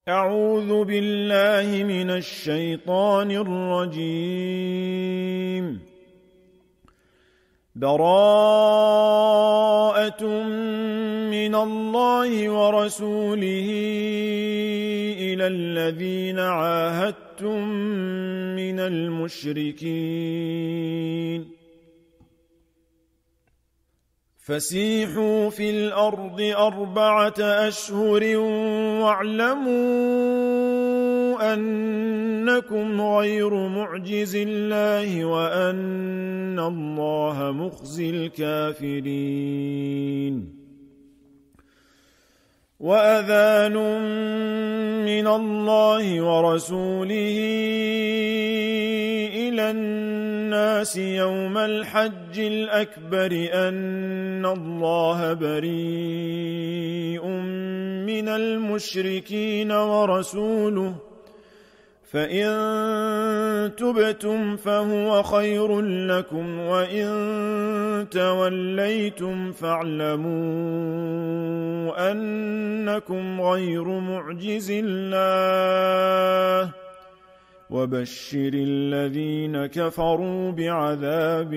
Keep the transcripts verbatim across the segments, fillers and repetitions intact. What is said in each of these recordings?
أعوذ بالله من الشيطان الرجيم. براءة من الله ورسوله إلى الذين عاهدتم من المشركين فسيحوا في الأرض أربعة أشهر واعلموا أنكم غير معجز الله وأن الله مخزي الكافرين. وأذان من الله ورسوله إلى الناس يوم الحج الأكبر أن الله بريء من المشركين ورسوله فإن تبتم فهو خير لكم وإن توليتم فاعلموا أنكم غير معجز الله وبشر الذين كفروا بعذاب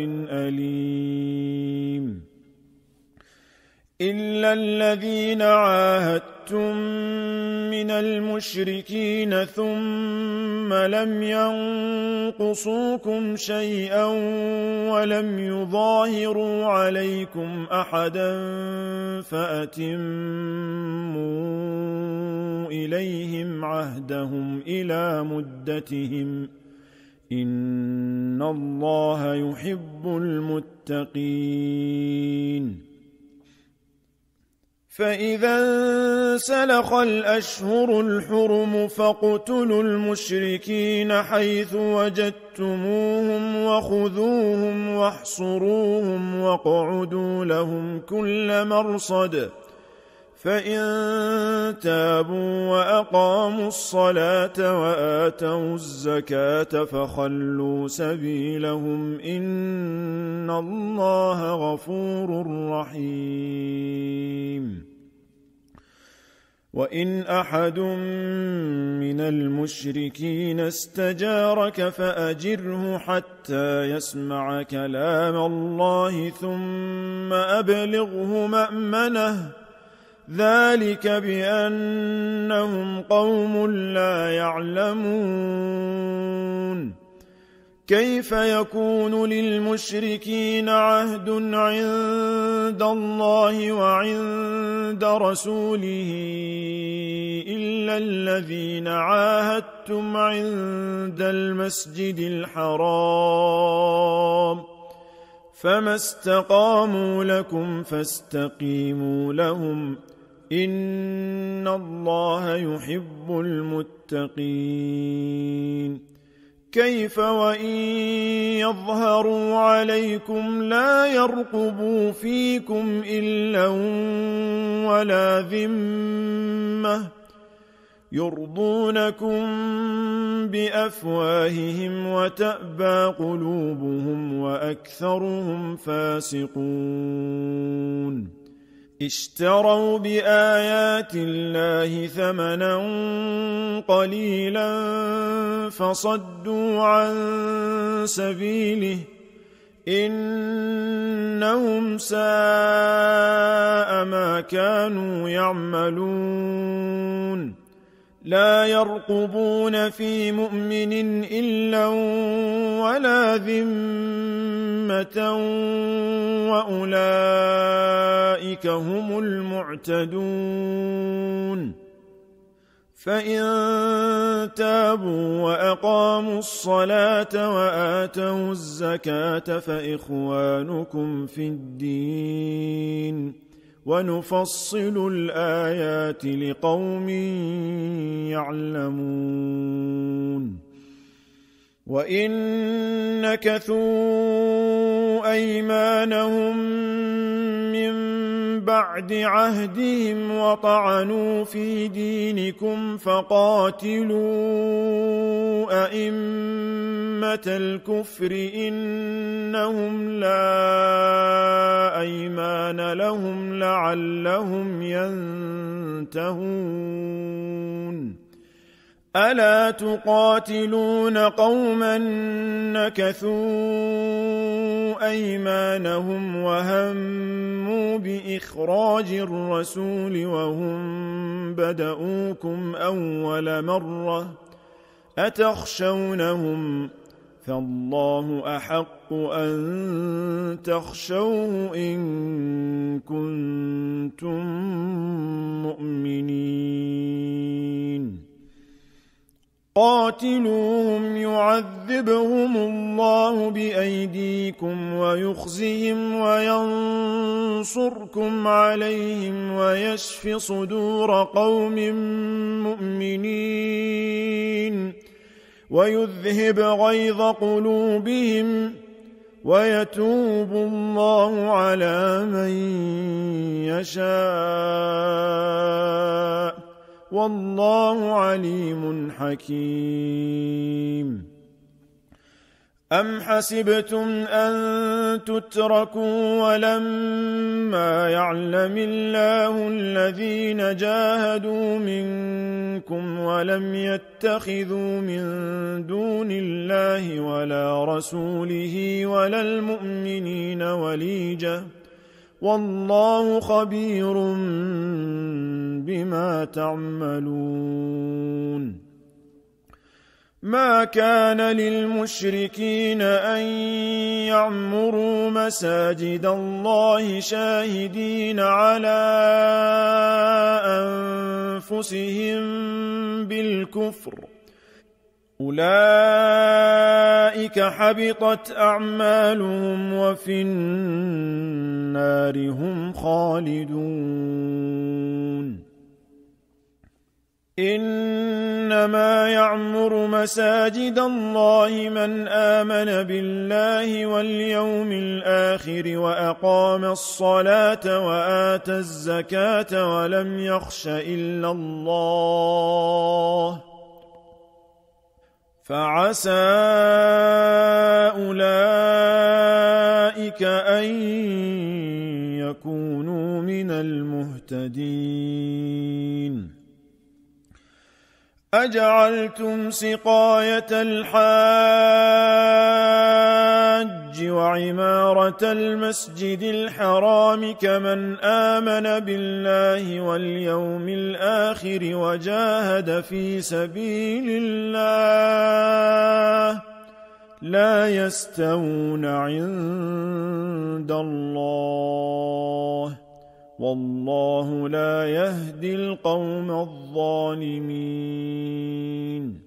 أليم. إلا الذين عاهدتم من المشركين ثم لم ينقصوكم شيئا ولم يظاهروا عليكم أحدا فأتموا إليهم عهدهم إلى مدتهم إن الله يحب المتقين. فإذا انسلخ الأشهر الحرم فاقتلوا المشركين حيث وجدتموهم وخذوهم واحصروهم واقعدوا لهم كل مرصد فإن تابوا وأقاموا الصلاة وآتوا الزكاة فخلوا سبيلهم إن الله غفور رحيم. وإن أحد من المشركين استجارك فأجره حتى يسمع كلام الله ثم أبلغه مأمنه ذلك بأنهم قوم لا يعلمون. كيف يكون للمشركين عهد عند الله وعند رسوله إلا الذين عاهدتم عند المسجد الحرام فما استقاموا لكم فاستقيموا لهم إن الله يحب المتقين. كيف وإن يظهروا عليكم لا يرقبوا فيكم إلا ولا ذمة يرضونكم بأفواههم وتأبى قلوبهم وأكثرهم فاسقون. اشتروا بآيات الله ثمنا قليلا فصدوا عن سبيله إنهم ساء ما كانوا يعملون. لا يرقبون في مؤمن إلا ولا ذمة وأولئك هم المعتدون. فإن تابوا وأقاموا الصلاة وآتوا الزكاة فإخوانكم في الدين ونفصل الآيات لقوم يعلمون. وإن نكثوا أيمانهم من بعد عهدهم وطعنوا في دينكم فقاتلوا أئمة الكفر إنهم لا أيمان لهم لعلهم ينتهون. ألا تقاتلون قوما نكثوا أيمانهم وهموا بإخراج الرسول وهم بدؤوكم أول مرة أتخشونهم فالله أحق أن تخشوه إن كنتم مؤمنين قاتلوهم يعذبهم الله بأيديكم ويخزهم وينصركم عليهم ويشف صدور قوم مؤمنين ويذهب غيظ قلوبهم ويتوب الله على من يشاء والله عليم حكيم أم حسبتم أن تتركوا ولما يعلم الله الذين جاهدوا منكم ولم يتخذوا من دون الله ولا رسوله ولا المؤمنين وليجة والله خبير بما تعملون ما كان للمشركين أن يعمروا مساجد الله شاهدين على أنفسهم بالكفر أولئك حبطت أعمالهم وفي النار هم خالدون إنما يعمر مساجد الله من آمن بالله واليوم الآخر وأقام الصلاة وآتى الزكاة ولم يخش إلا الله فعسى أولئك أن يكونوا من المهتدين أجعلتم سقاية الحاج وعمارة المسجد الحرام كمن آمن بالله واليوم الآخر وجاهد في سبيل الله لا يستوون عند الله والله لا يهدي القوم الظالمين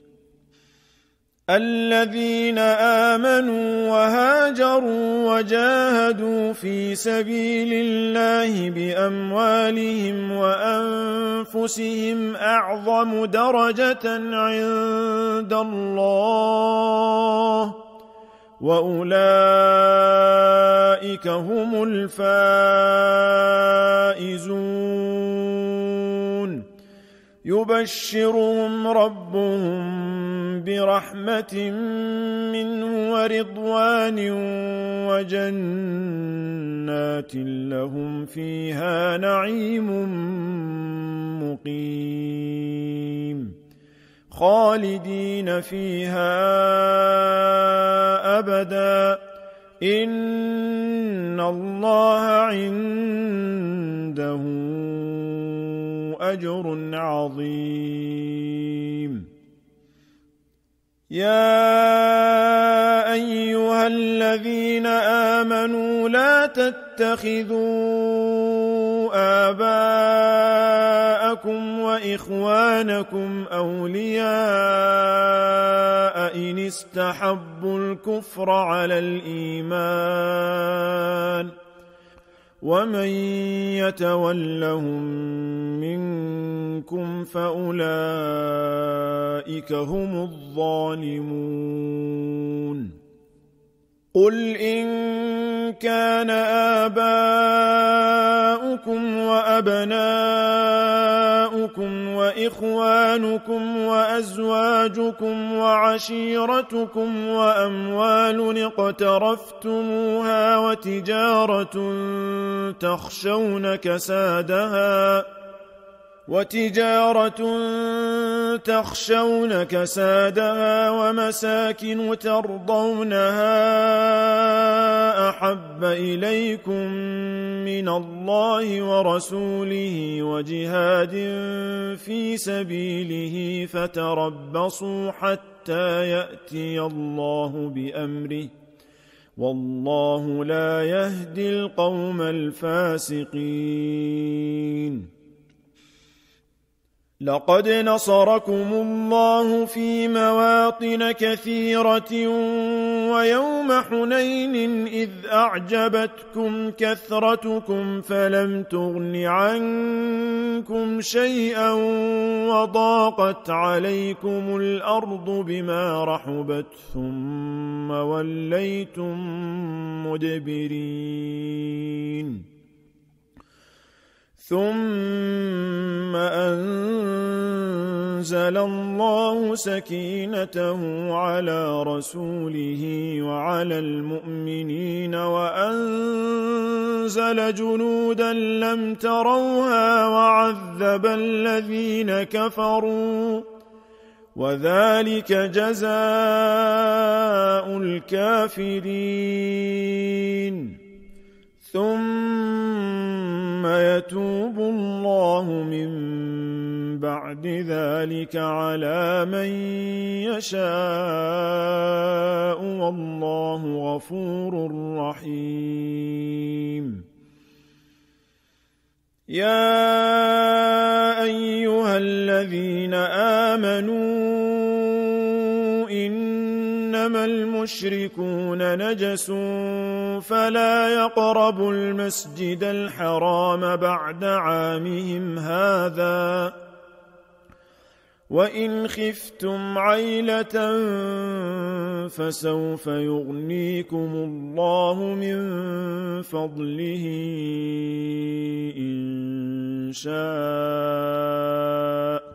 الذين آمنوا وهاجروا وجاهدوا في سبيل الله بأموالهم وأنفسهم أعظم درجة عند الله وأولئك هم الفائزون يبشرهم ربهم برحمة منه ورضوان وجنات لهم فيها نعيم مقيم خالدين فيها أبدا إن الله عنده أجر عظيم يا أيها الذين آمنوا لا تتخذوا آباءكم وإخوانكم أولياء إن استحبوا الكفر على الإيمان ومن يتولهم منكم فأولئك هم الظالمون قل إن كان آباؤكم وأبناؤكم وإخوانكم وأزواجكم وعشيرتكم وأموال اقترفتموها وتجارة تخشون كسادها وتجارة تخشون كسادها ومساكن ترضونها أحب إليكم من الله ورسوله وجهاد في سبيله فتربصوا حتى يأتي الله بأمره والله لا يهدي القوم الفاسقين. لقد نصركم الله في مواطن كثيرة ويوم حنين إذ أعجبتكم كثرتكم فلم تغن عنكم شيئا وضاقت عليكم الأرض بما رحبت ثم وليتم مدبرين. ثم أنزل الله سكينته على رسوله وعلى المؤمنين وأنزل جنودا لم تروها وعذب الذين كفروا وذلك جزاء الكافرين. ثم يتوب الله من بعد ذلك على من يشاء والله غفور رحيم. يا أيها الذين آمنوا إنما المشركون نجس فلا يقربوا المسجد الحرام بعد عامهم هذا وإن خفتم عيلة فسوف يغنيكم الله من فضله إن شاء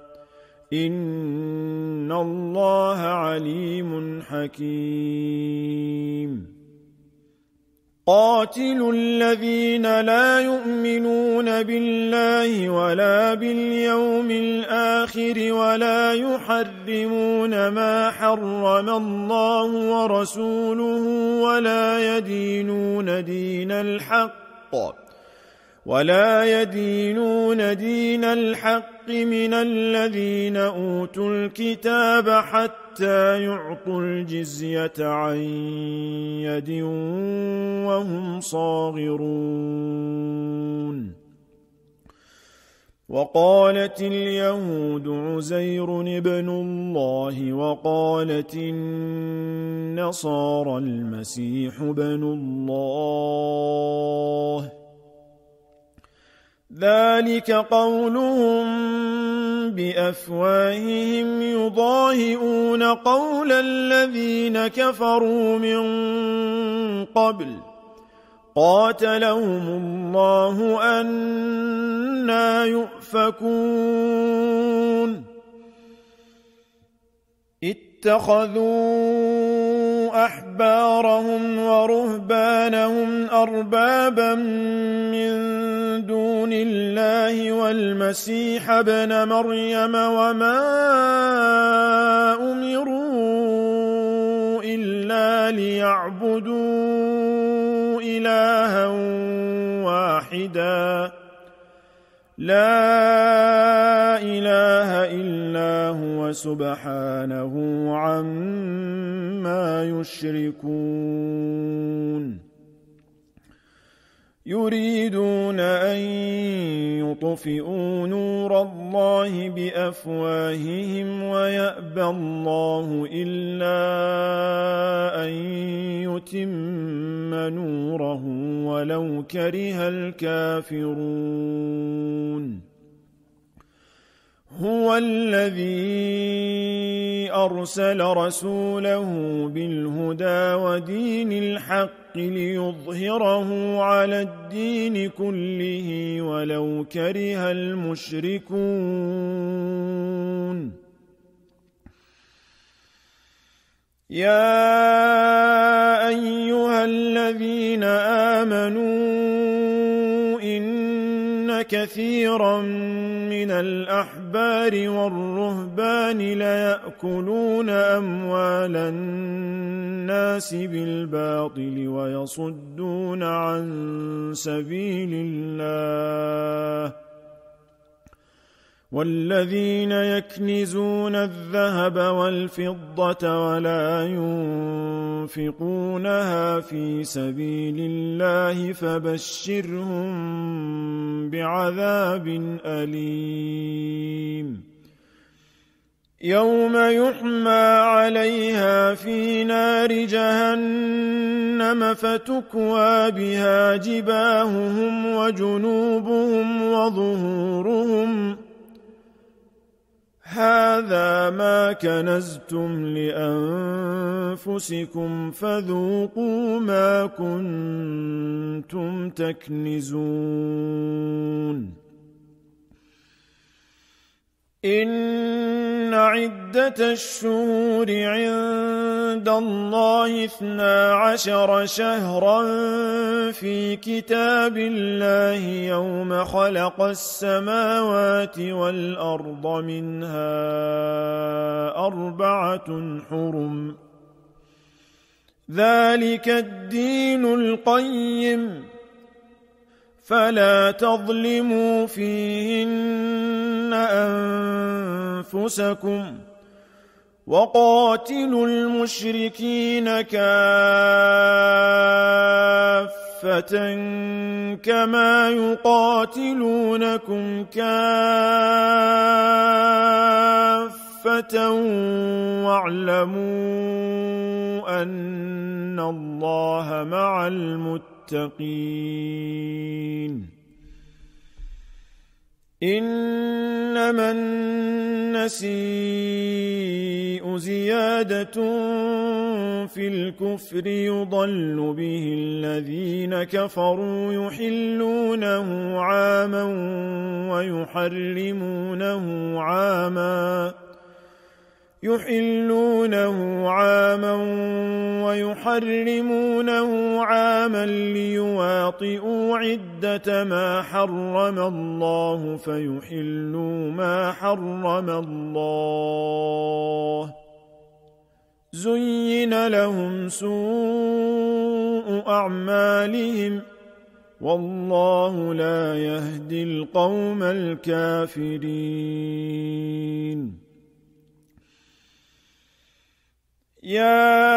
إن الله عليم حكيم. قاتلوا الذين لا يؤمنون بالله ولا باليوم الآخر ولا يحرمون ما حرم الله ورسوله ولا يدينون دين الحق ولا يدينون دين الحق من الذين أوتوا الكتاب حتى يعطوا الجزية عن يد وهم صاغرون. وقالت اليهود عزير ابن الله وقالت النصارى المسيح ابن الله ذلك قولهم بأفواههم يضاهئون قول الذين كفروا من قبل قاتلهم الله أنى يؤفكون. اتخذوا أحبارهم ورهبانهم أربابا من دون الله والمسيح ابن مريم وما أمروا إلا ليعبدوا إلها واحدا لا إله إلا هو سبحانه عما يشركون. يريدون أن يطفئوا نور الله بأفواههم ويأبى الله إلا أن يتم نوره ولو كره الكافرون. هو الذي أرسل رسوله بالهدى ودين الحق ليظهره على الدين كله ولو كره المشركون. يا أيها الذين آمنوا إن كثيرا من الأحبار والرهبان ليأكلون أموال الناس بالباطل ويصدون عن سبيل الله والذين يكنزون الذهب والفضة ولا ينفقونها في سبيل الله فبشرهم بعذاب أليم يوم يحمى عليها في نار جهنم فتكوى بها جباههم وجنوبهم وظهورهم هذا ما كنزتم لأنفسكم فذوقوا ما كنتم تكنزون إن عدة الشهور عند الله اثنا عشر شهرا في كتاب الله يوم خلق السماوات والأرض منها أربعة حرم ذلك الدين القيم فلا تظلموا فيهن أنفسكم وقاتلوا المشركين كافة كما يقاتلونكم كافة واعلموا أن الله مع المتقين إنما النسيء زيادة في الكفر يضل به الذين كفروا يحلونه عاما ويحرمونه عاما يحلونه عاما ويحرمونه عاما ليواطئوا عدة ما حرم الله فيحلوا ما حرم الله زين لهم سوء أعمالهم والله لا يهدي القوم الكافرين يا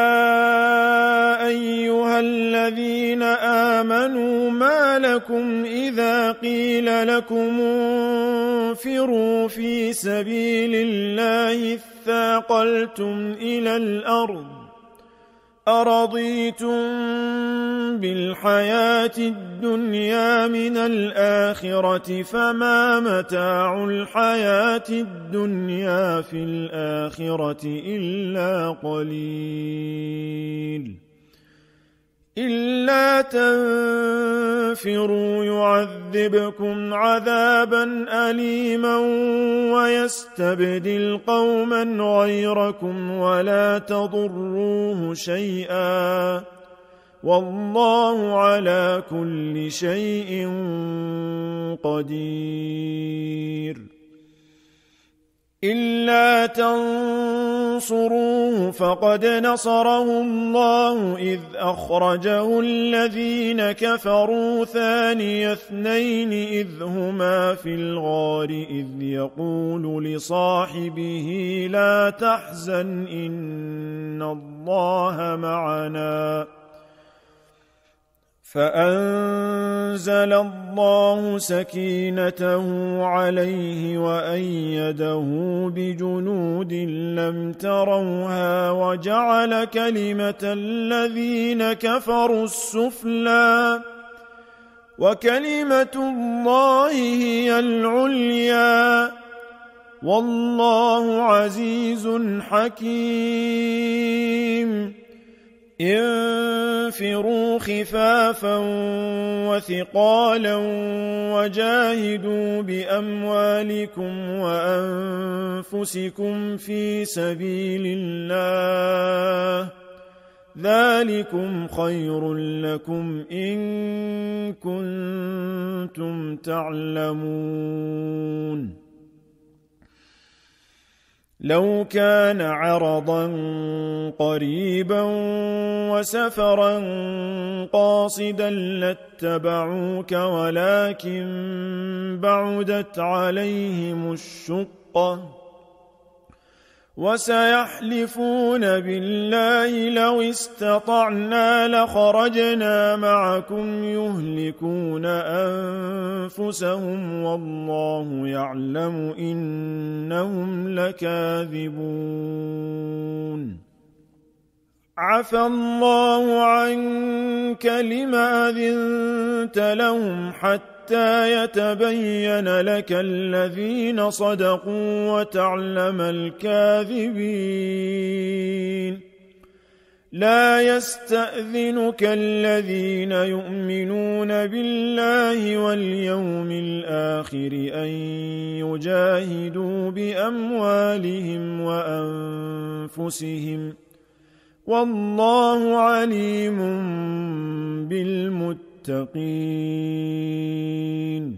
أيها الذين آمنوا ما لكم إذا قيل لكم انفروا في سبيل الله اثاقلتم إلى الأرض أرضيتم بالحياة الدنيا من الآخرة فما متاع الحياة الدنيا في الآخرة إلا قليل إلا تنفروا يعذبكم عذابا أليما ويستبدل قوما غيركم ولا تضروه شيئا والله على كل شيء قدير إلا تنصروه فقد نصره الله إذ أخرجه الذين كفروا ثاني اثنين إذ هما في الغار إذ يقول لصاحبه لا تحزن إن الله معنا فأنزل الله سكينته عليه وأيده بجنود لم تروها وجعل كلمة الذين كفروا السفلى وكلمة الله هي العليا والله عزيز حكيم انفروا خفافا وثقالا وجاهدوا بأموالكم وأنفسكم في سبيل الله ذلكم خير لكم إن كنتم تعلمون لو كان عرضا قريبا وسفرا قاصدا لاتبعوك ولكن بعدت عليهم الشقة وسيحلفون بالله لو استطعنا لخرجنا معكم يهلكون أنفسهم والله يعلم إنهم لكاذبون عفى الله عنك لما أذنت لهم حتى حتى يتبين لك الذين صدقوا وتعلم الكاذبين لا يستأذنك الذين يؤمنون بالله واليوم الآخر أن يجاهدوا بأموالهم وأنفسهم والله عليم بالمتقين المتقين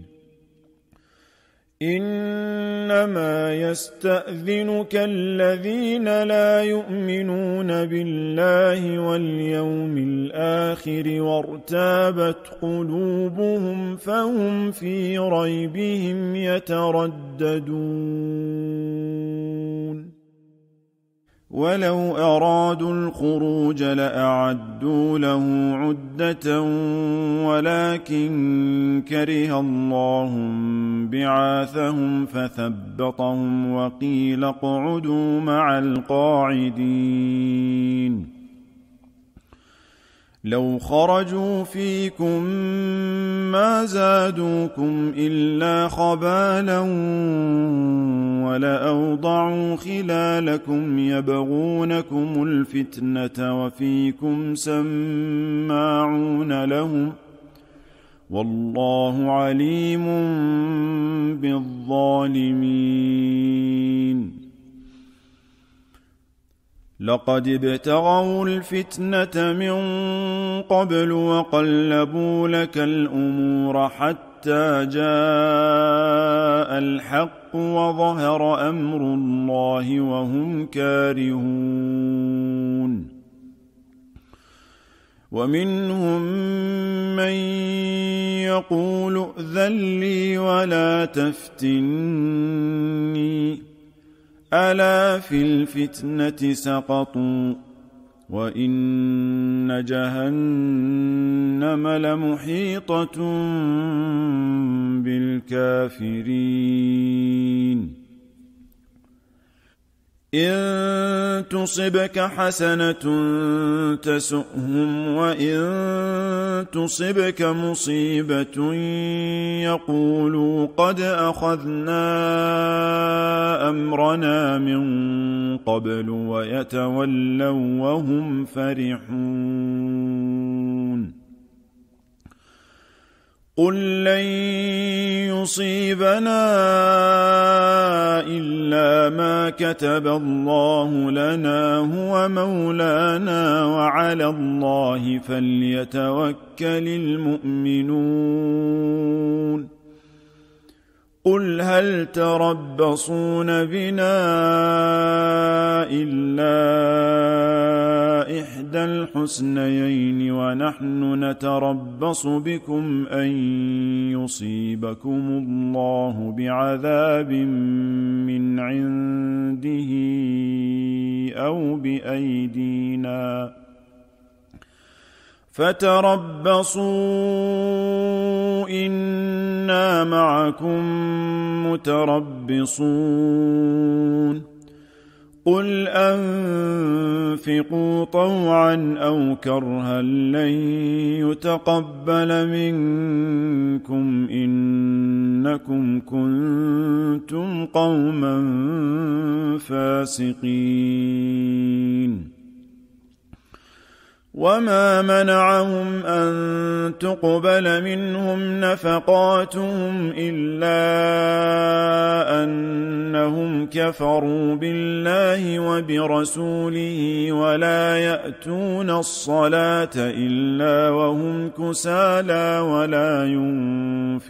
إنما يستأذنك الذين لا يؤمنون بالله واليوم الآخر وارتابت قلوبهم فهم في ريبهم يترددون ولو أرادوا الخروج لأعدوا له عدة ولكن كره الله بعاثهم فثبطهم وقيل اقعدوا مع القاعدين لو خرجوا فيكم ما زادوكم إلا خبالا ولأوضعوا خلالكم يبغونكم الفتنة وفيكم سماعون لهم والله عليم بالظالمين لقد ابتغوا الفتنة من قبل وقلبوا لك الأمور حتى جاء الحق وظهر أمر الله وهم كارهون ومنهم من يقول ائذن لي ولا تفتني ألا في الفتنة سقطوا وإن جهنم لمحيطة بالكافرين إن تصبك حسنة تسؤهم وإن تصبك مصيبة يقولوا قد أخذنا أمرنا من قبل ويتولوا وهم فرحون قل لن يصيبنا إلا ما كتب الله لنا هو مولانا وعلى الله فليتوكل المؤمنون قل هل تربصون بنا إلا إحدى الحسنيين ونحن نتربص بكم أن يصيبكم الله بعذاب من عنده أو بأيدينا فتربصوا إنا معكم متربصون قل أنفقوا طوعا أو كرها لن يتقبل منكم إنكم كنتم قوما فاسقين وما منعهم أن تقبل منهم نفقاتهم إلا أنهم كفروا بالله وبرسوله ولا يأتون الصلاة إلا وهم كسالى ولا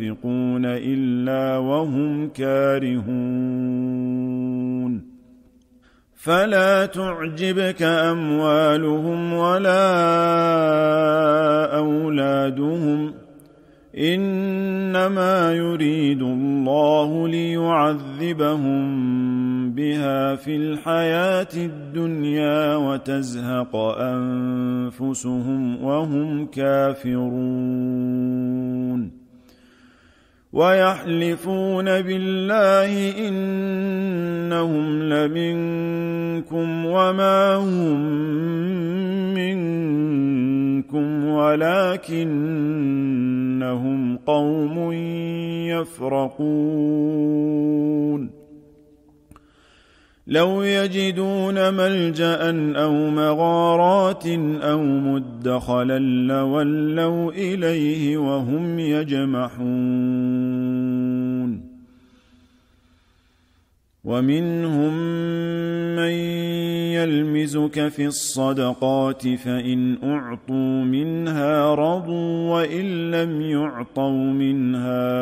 ينفقون إلا وهم كارهون فلا تعجبك أموالهم ولا أولادهم إنما يريد الله ليعذبهم بها في الحياة الدنيا وتزهق أنفسهم وهم كافرون ويحلفون بالله إنهم لمنكم وما هم منكم ولكنهم قوم يفرقون لو يجدون ملجأ أو مغارات أو مدخلا لولوا إليه وهم يجمحون ومنهم من يلمزك في الصدقات فإن أعطوا منها رضوا وإن لم يعطوا منها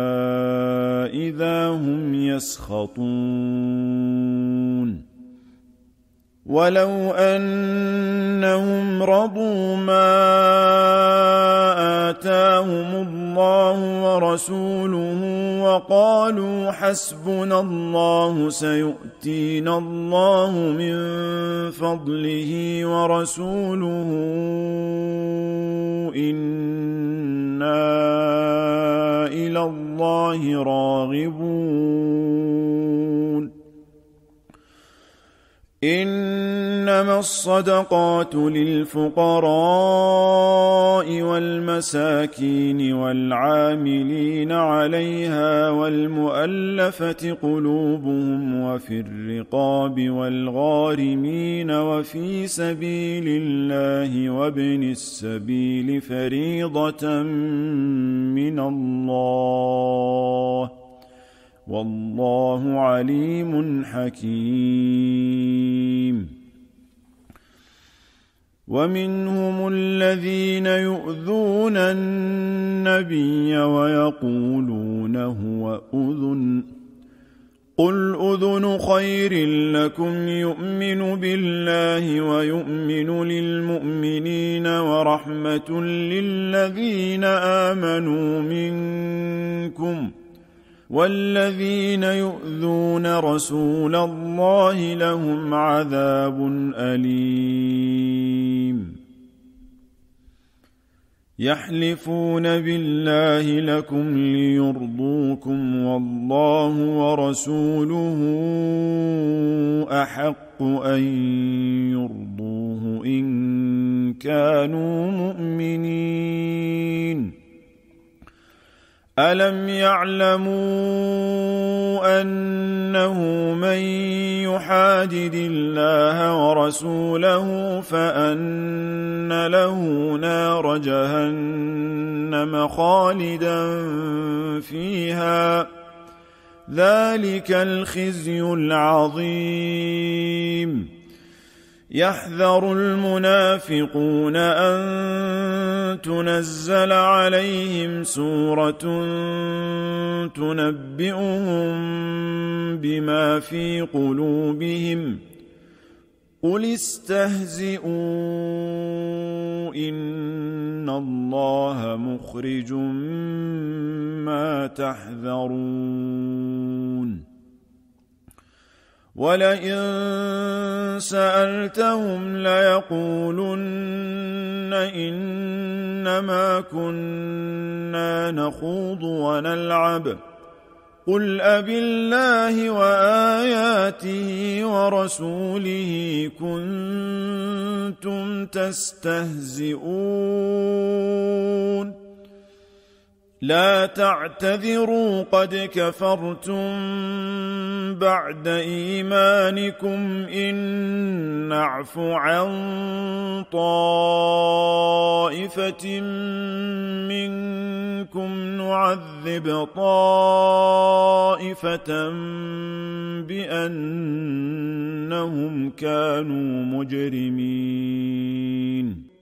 إذا هم يسخطون ولو أنهم رضوا ما آتاهم الله ورسوله وقالوا حسبنا الله سيؤتينا الله من فضله ورسوله إنا إلى الله راغبون إنما الصدقات للفقراء والمساكين والعاملين عليها والمؤلفة قلوبهم وفي الرقاب والغارمين وفي سبيل الله وابن السبيل فريضة من الله والله عليم حكيم ومنهم الذين يؤذون النبي ويقولون هو أذن قل أذن خير لكم يؤمن بالله ويؤمن للمؤمنين ورحمة للذين آمنوا منكم والذين يؤذون رسول الله لهم عذاب أليم يحلفون بالله لكم ليرضوكم والله ورسوله أحق أن يرضوه إن كانوا مؤمنين ألم يعلموا أنه من يحادد الله ورسوله فأن له نار جهنم خالدا فيها ذلك الخزي العظيم يحذر المنافقون أن تنزل عليهم سورة تنبئهم بما في قلوبهم قل استهزئوا إن الله مخرج ما تحذرون ولئن سألتهم ليقولن إنما كنا نخوض ونلعب قل أبالله وآياته ورسوله كنتم تستهزئون لا تعتذروا قد كفرتم بعد إيمانكم إن نعف عن طائفة منكم نعذب طائفة بأنهم كانوا مجرمين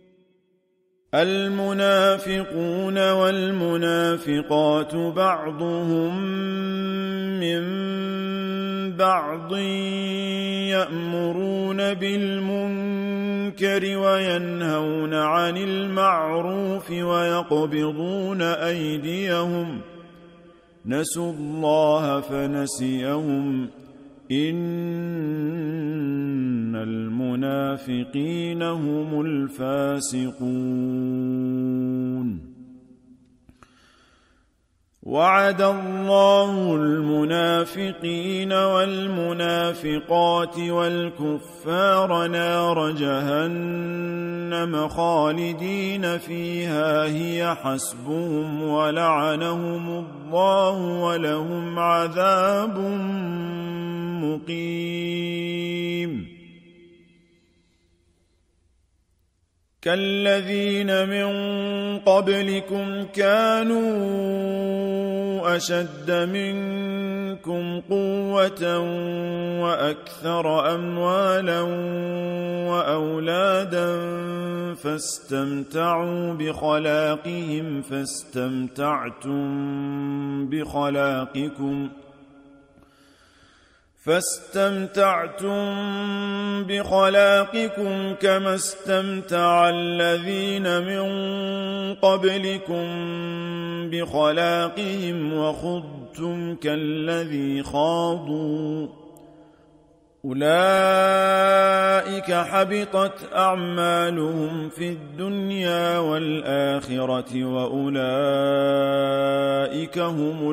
المنافقون والمنافقات بعضهم من بعض يأمرون بالمنكر وينهون عن المعروف ويقبضون أيديهم نسوا الله فنسيهم إن المنافقين هم الفاسقون وعد الله المنافقين والمنافقات والكفار نار جهنم خالدين فيها هي حسبهم ولعنهم الله ولهم عذاب مقيم كالذين من قبلكم كانوا أشد منكم قوة وأكثر أموالا وأولادا فاستمتعوا بخلاقهم فاستمتعتم بخلاقكم فاستمتعتم بخلاقكم كما استمتع الذين من قبلكم بخلاقهم وخضتم كالذي خاضوا أولئك حبطت أعمالهم في الدنيا والآخرة وأولئك هم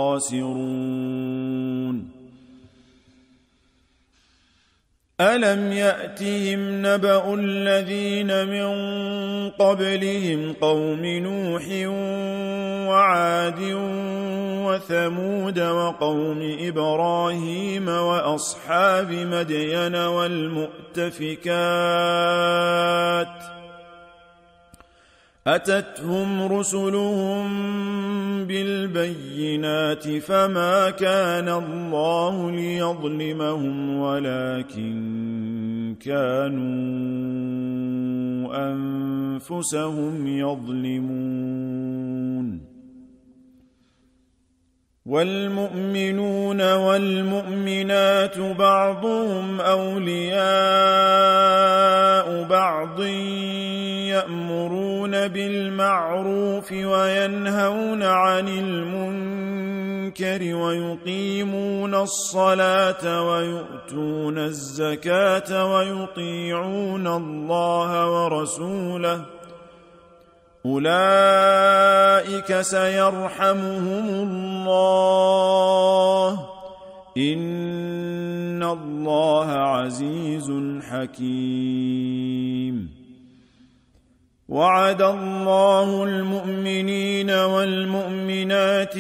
الخاسرون ألم يأتهم نبأ الذين من قبلهم قوم نوح وعاد وثمود وقوم إبراهيم وأصحاب مدين والمؤتفكات أتتهم رسلهم بالبينات فما كان الله ليظلمهم ولكن كانوا أنفسهم يظلمون والمؤمنون والمؤمنات بعضهم أولياء بعض يأمرون بالمعروف وينهون عن المنكر ويقيمون الصلاة ويؤتون الزكاة ويطيعون الله ورسوله أولئك سيرحمهم الله إن الله عزيز حكيم وعد الله المؤمنين والمؤمنات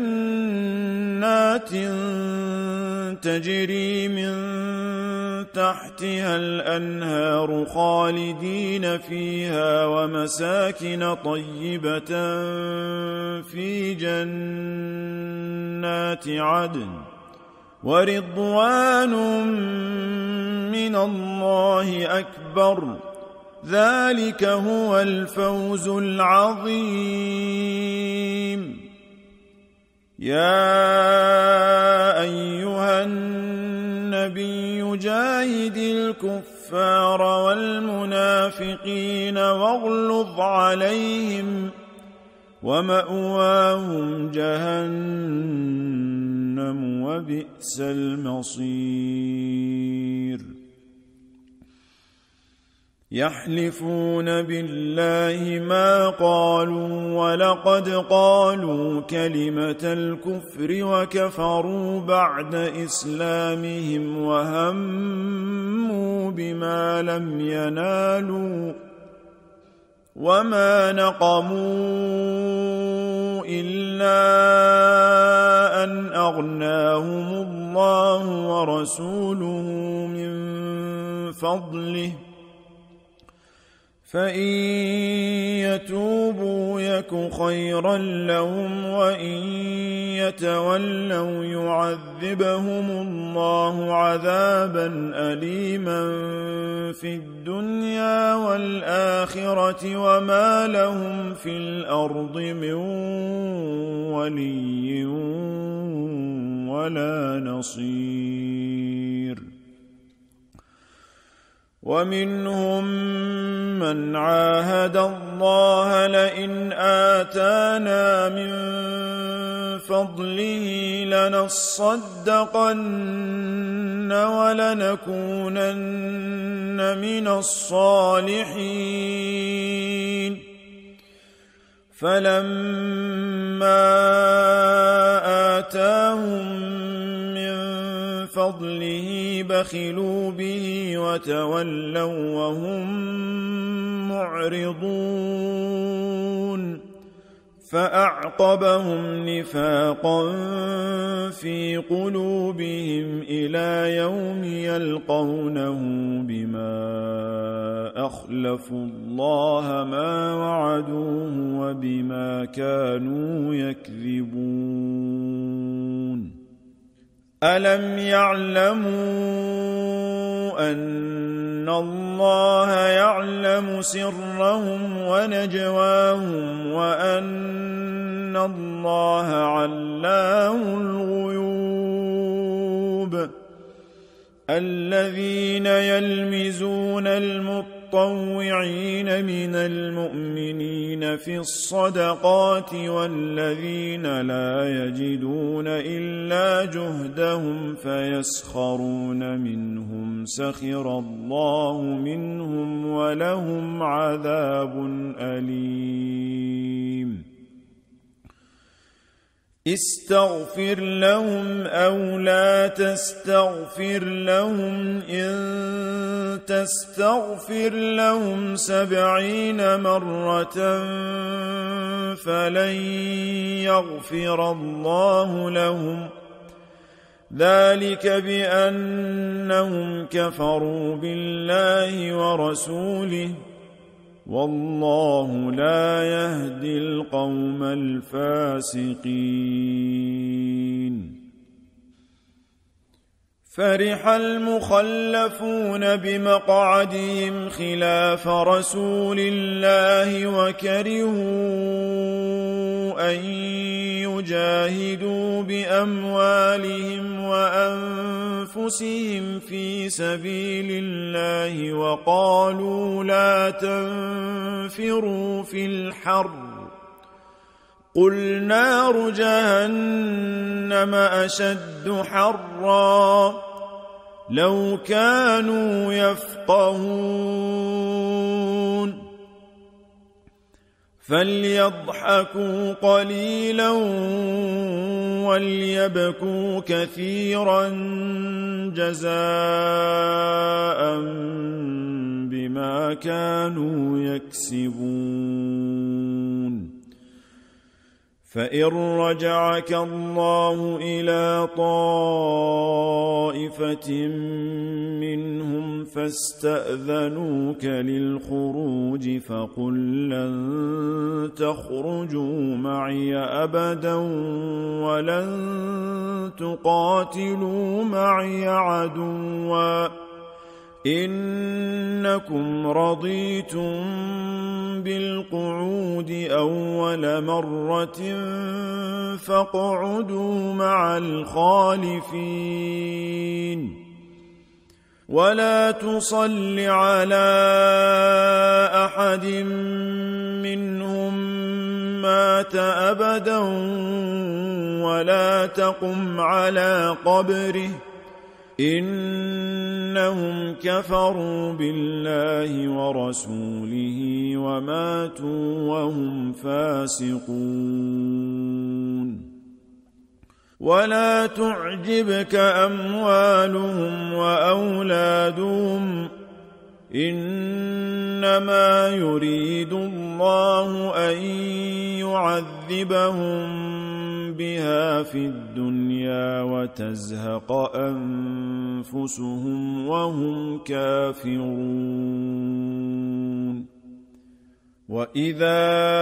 جنات تجري من تحتها الأنهار خالدين فيها ومساكن طيبة في جنات عدن ورضوان من الله أكبر ذلك هو الفوز العظيم يا أيها النبي جاهد الكفار والمنافقين واغلظ عليهم ومأواهم جهنم وبئس المصير يحلفون بالله ما قالوا ولقد قالوا كلمة الكفر وكفروا بعد إسلامهم وهموا بما لم ينالوا وما نقموا إلا أن أغناهم الله ورسوله من فضله فإن يتوبوا يك خيرا لهم وإن يتولوا يعذبهم الله عذابا أليما في الدنيا والآخرة وما لهم في الأرض من ولي ولا نصير ومنهم من عاهد الله لئن آتانا من فضله لنصدقن ولنكونن من الصالحين فلما آتاهم من فضله بخلوا به وتولوا وهم معرضون فأعقبهم نفاقا في قلوبهم إلى يوم يلقونه بما أخلفوا الله ما وعدوه وبما كانوا يكذبون ألم يعلموا أن الله يعلم سرهم ونجواهم وأن الله علام الغيوب الذين يلمزون المطوعين من المؤمنين في الصدقات والذين لا يجدون إلا جهدهم فيسخرون منهم سخر الله منهم ولهم عذاب أليم استغفر لهم أو لا تستغفر لهم إن تستغفر لهم سبعين مرة فلن يغفر الله لهم ذلك بأنهم كفروا بالله ورسوله والله لا يهدي القوم الفاسقين فرح المخلفون بمقعدهم خلاف رسول الله وكرهوا أن يجاهدوا بأموالهم وأنفسهم في سبيل الله وقالوا لا تنفروا في الحر قل نار جهنم أشد حرا لو كانوا يفقهون فليضحكوا قليلا وليبكوا كثيرا جزاء بما كانوا يكسبون فإن رجعك الله إلى طائفة منهم فاستأذنوك للخروج فقل لن تخرجوا معي أبدا ولن تقاتلوا معي عدوا إنكم رضيتم بالقعود أول مرة فاقعدوا مع الخالفين ولا تصل على أحد منهم مات أبدا ولا تقم على قبره إنهم كفروا بالله ورسوله وماتوا وهم فاسقون ولا تعجبك أموالهم وأولادهم إنما يريد الله أن يعذبهم بها في الدنيا وتزهق أنفسهم وهم كافرون وإذا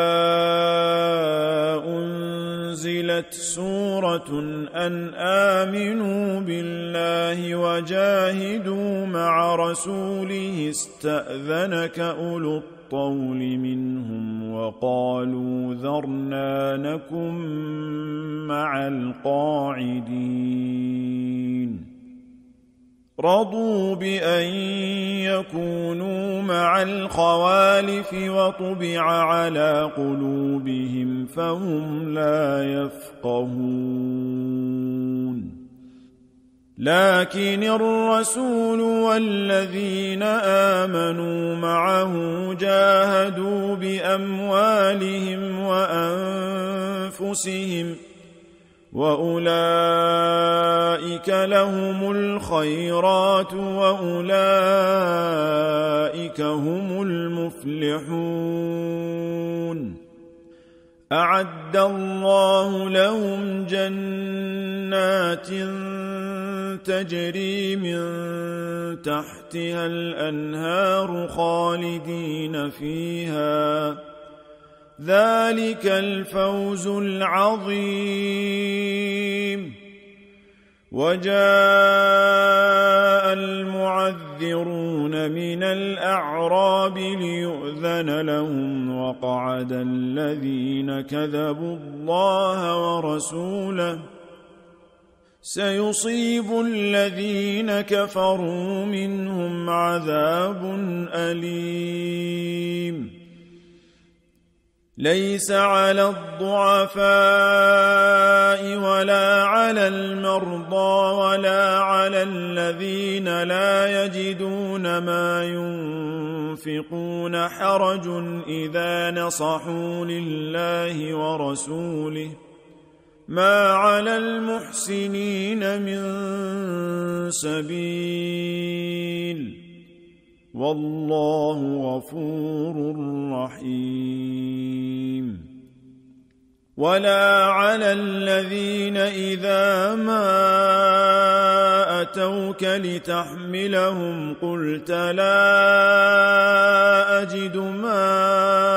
أنزلت سورة أن آمنوا بالله وجاهدوا مع رسوله استأذنك أولو الطول منهم وقالوا ذرنا نكن مع القاعدين رضوا بأن يكونوا مع الخوالف وطبع على قلوبهم فهم لا يفقهون لكن الرسول والذين آمنوا معه جاهدوا بأموالهم وأنفسهم وأولئك لهم الخيرات وأولئك هم المفلحون أعد الله لهم جنات تجري من تحتها الأنهار خالدين فيها ذلك الفوز العظيم وجاء المعذرون من الأعراب ليؤذن لهم وقعد الذين كذبوا الله ورسوله سيصيب الذين كفروا منهم عذاب أليم ليس على الضعفاء ولا على المرضى ولا على الذين لا يجدون ما ينفقون حرج إذا نصحوا لله ورسوله ما على المحسنين من سبيل والله غفور رحيم ولا على الذين إذا ما أتوك لتحملهم قلت لا أجد ما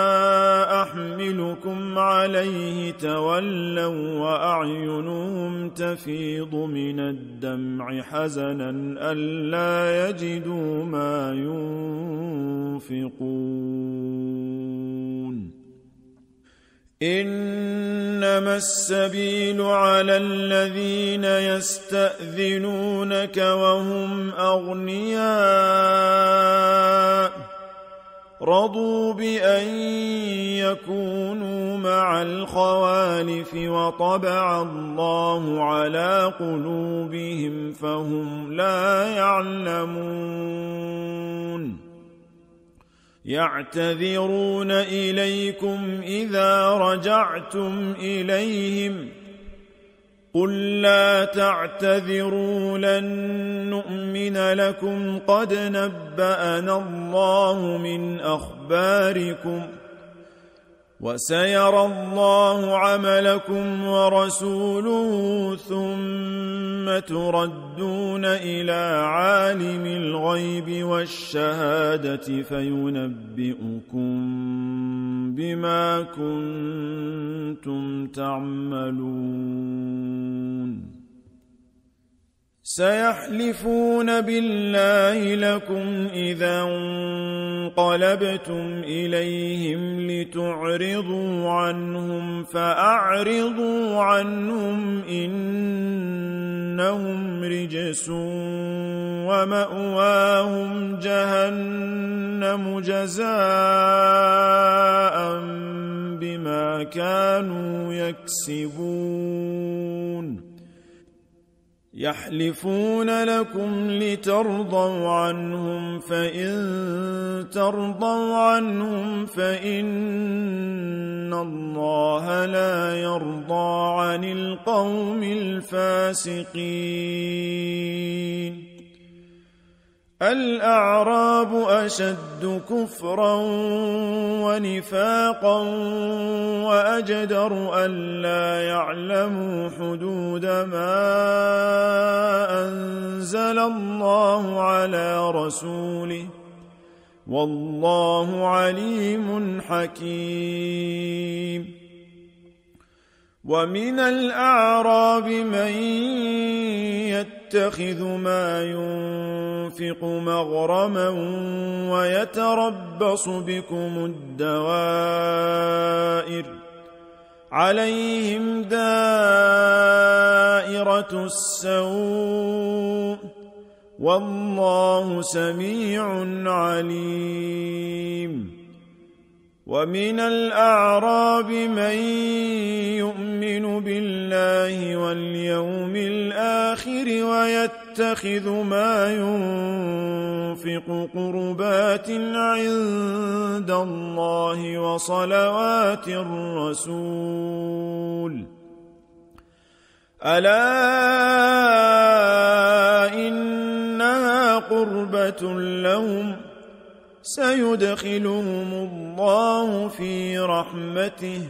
أحملكم عليه تولوا وأعينهم تفيض من الدمع حزنا ألا يجدوا ما ينفقون إنما السبيل على الذين يستأذنونك وهم أغنياء رضوا بأن يكونوا مع الخوالف وطبع الله على قلوبهم فهم لا يعلمون يعتذرون إليكم إذا رجعتم إليهم قل لا تعتذروا لن نؤمن لكم قد نبأنا الله من أخباركم وسيرى الله عملكم ورسوله ثم تردون إلى عالم الغيب والشهادة فينبئكم بما كنتم تعملون سيحلفون بالله لكم إذا انقلبتم إليهم لتعرضوا عنهم فأعرضوا عنهم إنهم رجس ومأواهم جهنم جزاء بما كانوا يكسبون يحلفون لكم لترضوا عنهم فإن ترضوا عنهم فإن الله لا يرضى عن القوم الفاسقين الأعراب أشد كفرا ونفاقا وأجدر ألا يعلموا حدود ما أنزل الله على رسوله والله عليم حكيم ومن الأعراب من يتخذ ما ينفق مغرما ويتربص بكم الدوائر عليهم دائرة السوء والله سميع عليم. ومن الأعراب من يؤمن بالله واليوم الآخر ويتخذ ما ينفق قربات عند الله وصلوات الرسول ألا إنها قربة لهم سيدخلهم الله في رحمته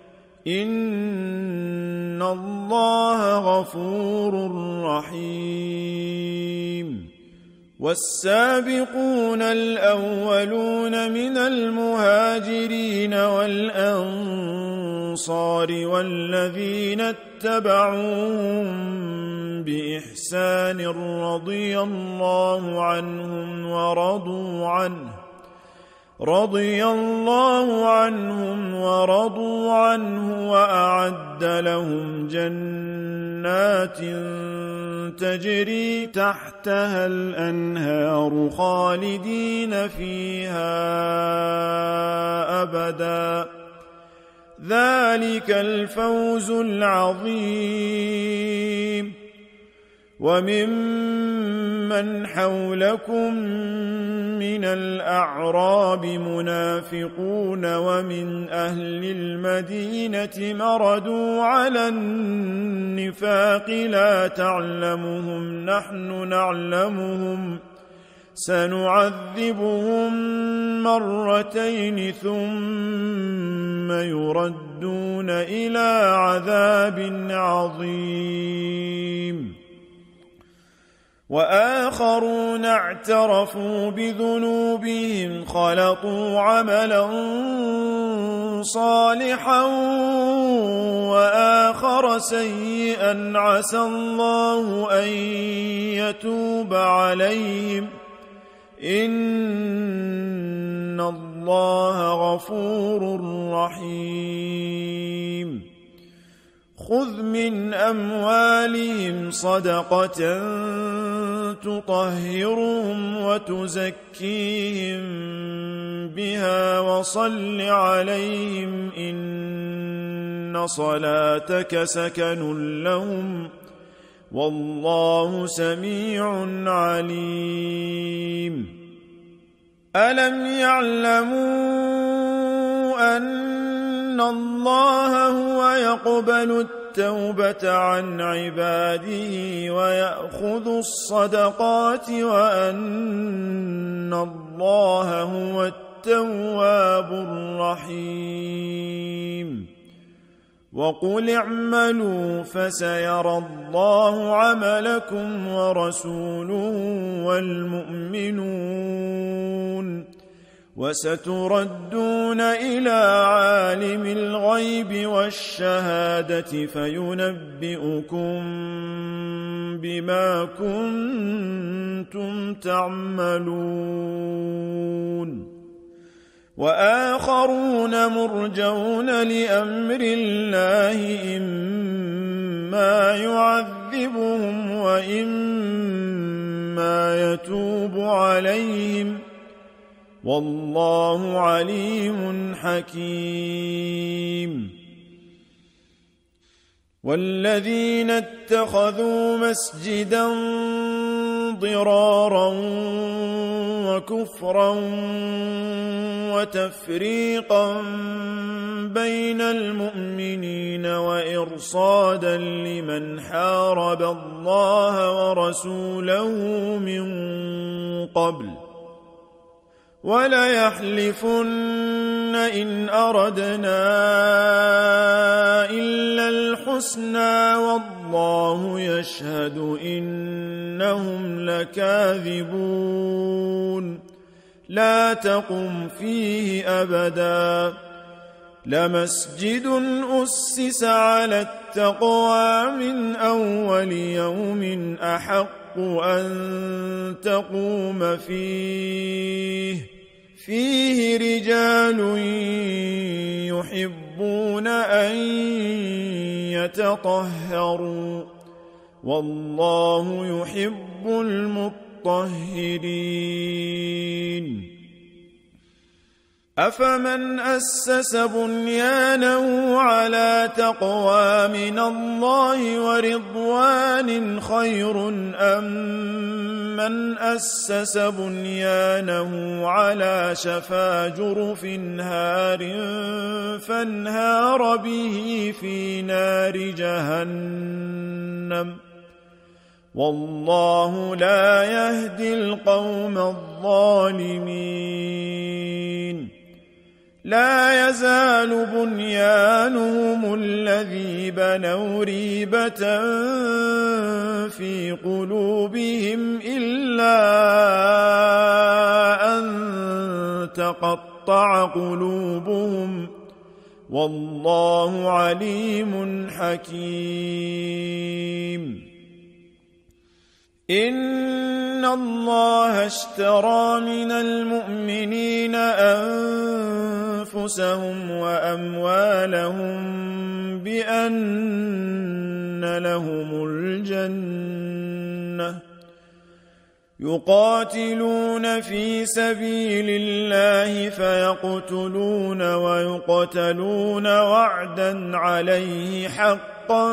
إن الله غفور رحيم. والسابقون الأولون من المهاجرين والأنصار والذين اتبعوهم بإحسان رضي الله عنهم ورضوا عنه رضي الله عنهم ورضوا عنه وأعد لهم جنات تجري تحتها الأنهار خالدين فيها أبدا ذلك الفوز العظيم. وممن حولكم من الأعراب منافقون ومن أهل المدينة مردوا على النفاق لا تعلمهم نحن نعلمهم سنعذبهم مرتين ثم يردون إلى عذاب عظيم. وآخرون اعترفوا بذنوبهم خلطوا عملا صالحا وآخر سيئا عسى الله أن يتوب عليهم إن الله غفور رحيم. خذ من أموالهم صدقة تطهرهم وتزكيهم بها وصل عليهم إن صلاتك سكن لهم والله سميع عليم. ألم يعلموا أن الله هو يقبل التوبة عن عباده ويأخذ الصدقات وأن الله هو التواب الرحيم. وقل اعملوا فسيرى الله عملكم ورسوله والمؤمنون وستردون إلى عالم الغيب والشهادة فينبئكم بما كنتم تعملون. وآخرون مرجون لأمر الله إما يعذبهم وإما يتوب عليهم والله عليم حكيم. والذين اتخذوا مسجدا ضرارا وكفرا وتفريقا بين المؤمنين وإرصادا لمن حارب الله ورسوله من قبل وليحلفن إن أردنا إلا الحسنى والله يشهد إنهم لكاذبون. لا تقم فيه أبدا لمسجد أسس على التقوى من أول يوم أحق أن تقوم فيه فيه رجال يحبون أن يتطهروا والله يحب المطهرين. المطهرين أفمن أسس بنيانه على تقوى من الله ورضوان خير أم من أسس بنيانه على شفا جرف هار فانهار به في نار جهنم والله لا يهدي القوم الظالمين لا يزال بنيانهم الذي بنوا ريبة في قلوبهم إلا أن تقطع قلوبهم والله عليم حكيم إن الله اشترى من المؤمنين أنفسهم وأموالهم بأن لهم الجنة يقاتلون في سبيل الله فيقتلون ويقتلون وعدا عليه حقا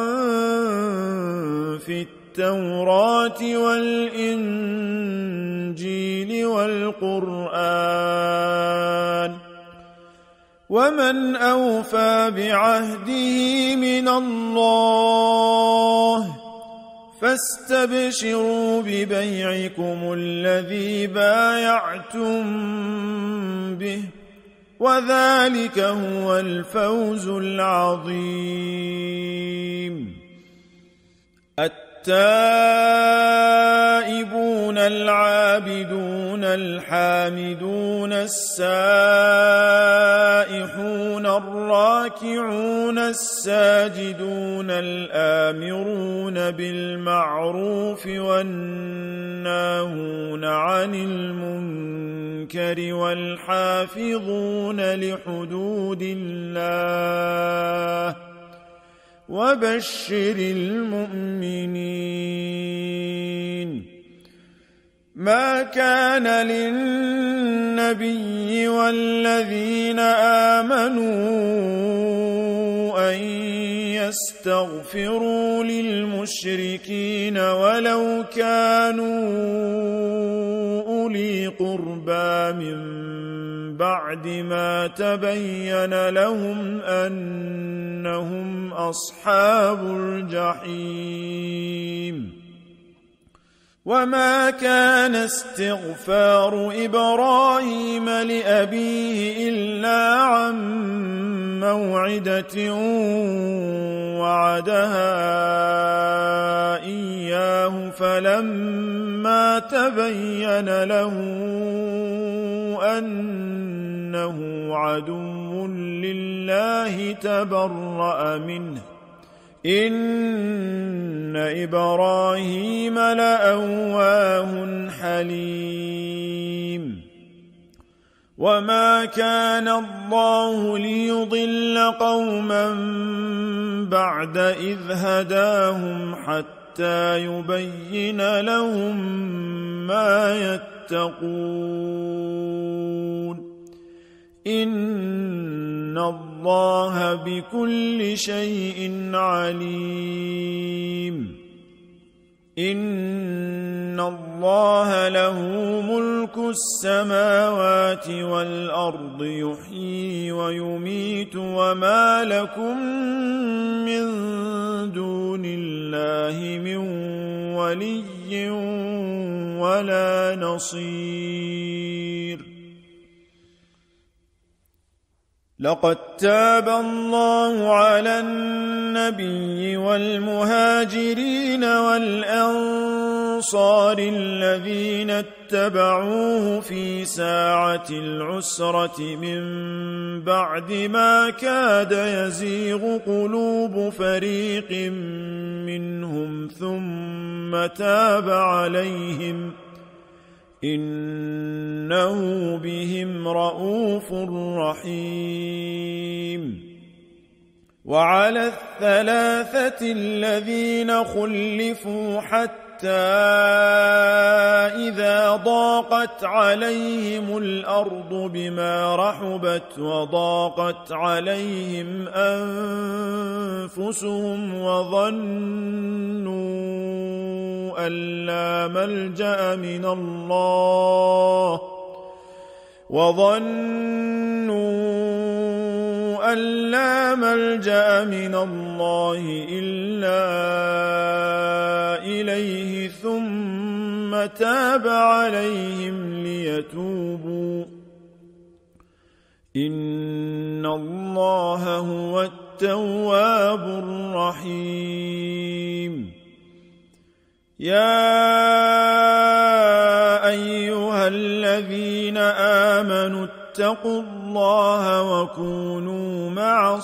في التوراة والإنجيل والقرآن ومن أوفى بعهده من الله فاستبشروا ببيعكم الذي بايعتم به وذلك هو الفوز العظيم التائبون العابدون الحامدون السائحون الراكعون الساجدون الآمرون بالمعروف والناهون عن المنكر والحافظون لحدود الله وبشر المؤمنين ما كان للنبي والذين آمنوا أن يستغفروا للمشركين ولو كانوا أولي قربى من بعد ما تبين لهم أنهم أصحاب الجحيم وما كان استغفار إبراهيم لأبيه إلا عن موعدة وعدها إياه فلما تبين له أنه عدو لله تبرأ منه إن إبراهيم لأواه حليم وما كان الله ليضل قوما بعد إذ هداهم حتى يبين لهم ما يتقون إن الله بكل شيء عليم إن الله له ملك السماوات والأرض يحيي ويميت وما لكم من دون الله من ولي ولا نصير لقد تاب الله على النبي والمهاجرين والأنصار الذين اتبعوه في ساعة العسرة من بعد ما كاد يزيغ قلوب فريق منهم ثم تاب عليهم إنه بهم رءوف رحيم وعلى الثلاثة الذين خلفوا حتى إذا ضاقت عليهم الأرض بما رحبت وضاقت عليهم أنفسهم وظنوا أن لا ملجأ من الله وظنوا أن لا ملجأ من الله إلا إليه ثم تاب عليهم ليتوبوا إن الله هو التواب الرحيم. يا أيها الذين آمنوا اتقوا الله وكونوا مع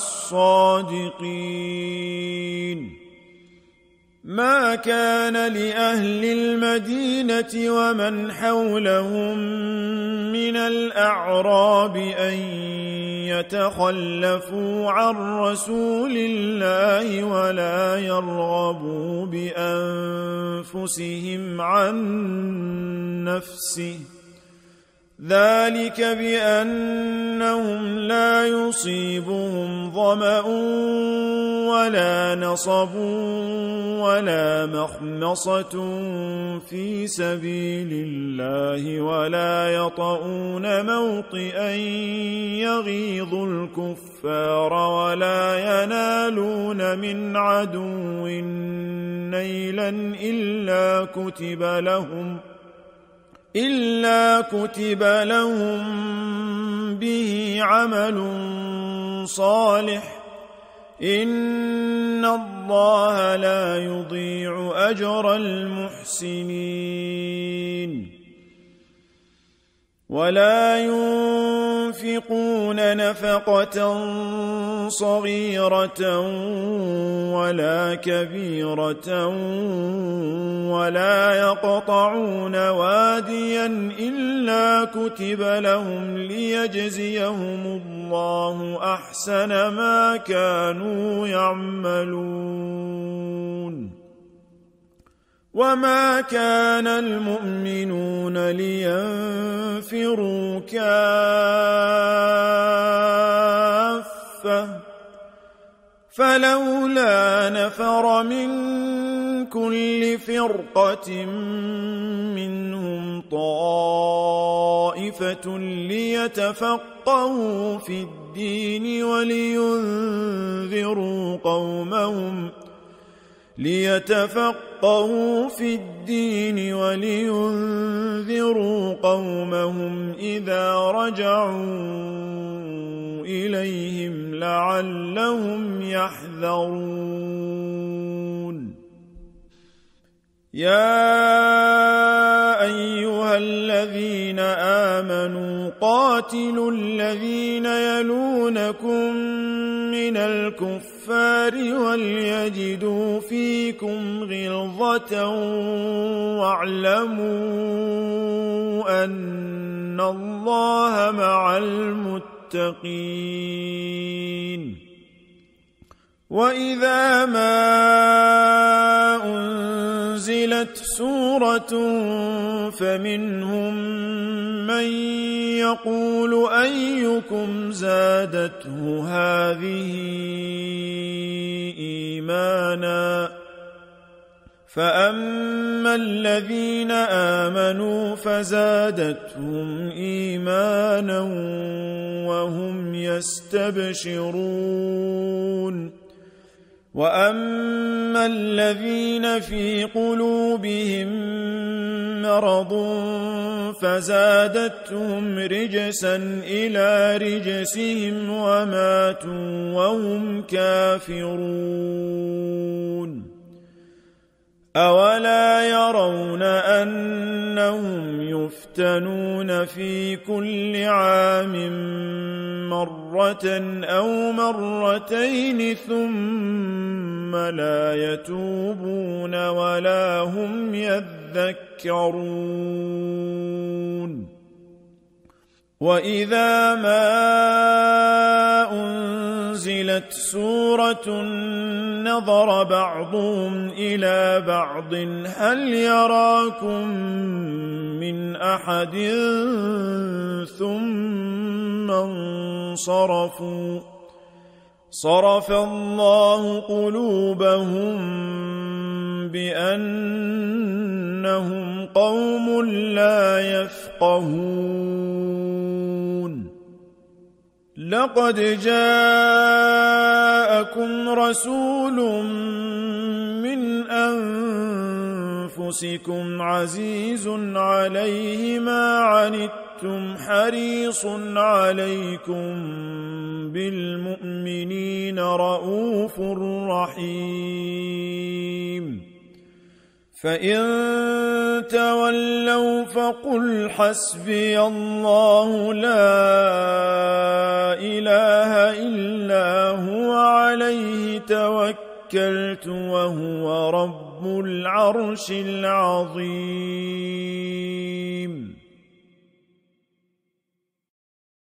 الصادقين. ما كان لأهل المدينة ومن حولهم من الأعراب أن يتخلفوا عن رسول الله ولا يرغبوا بأنفسهم عن نفسه، ذلك بأنهم لا يصيبهم ظمأ ولا نصب ولا مخمصة في سبيل الله ولا يطؤون موطئا يغيظ الكفار ولا ينالون من عدو نيلا إلا كتب لهم إلا كتب لهم به عمل صالح إن الله لا يضيع أجر المحسنين. ولا ينفقون نفقة صغيرة ولا كبيرة ولا يقطعون واديا إلا كتب لهم ليجزيهم الله أحسن ما كانوا يعملون. وما كان المؤمنون لينفروا كافة فلولا نفر من كل فرقة منهم طائفة ليتفقهوا في الدين ولينذروا قومهم ليتفقهوا في الدين ولينذروا قومهم إذا رجعوا إليهم لعلهم يحذرون. يا أيها الذين آمنوا قاتلوا الذين يلونكم من الكفار وليجدوا فيكم غلظة واعلموا أن الله مع المتقين. وإذا ما أنزلت سورة فمنهم من يقول أيكم زادته هذه إيمانا فأما الذين آمنوا فزادتهم إيمانا وهم يستبشرون. وأما الذين في قلوبهم مرض فزادتهم رجسا إلى رجسهم وماتوا وهم كافرون. أولا يرون أنهم يفتنون في كل عام مرة أو مرتين ثم لا يتوبون ولا هم يذكرون. وإذا ما أنزل أنزلت سورة نظر بعضهم إلى بعض هل يراكم من أحد ثم انصرفوا صرف الله قلوبهم بأنهم قوم لا يفقهون لقد جاءكم رسول من أنفسكم عزيز عليه ما عنتم حريص عليكم بالمؤمنين رؤوف رحيم فإن تولوا فقل حسبي الله لا إله إلا هو عليه توكلت وهو رب العرش العظيم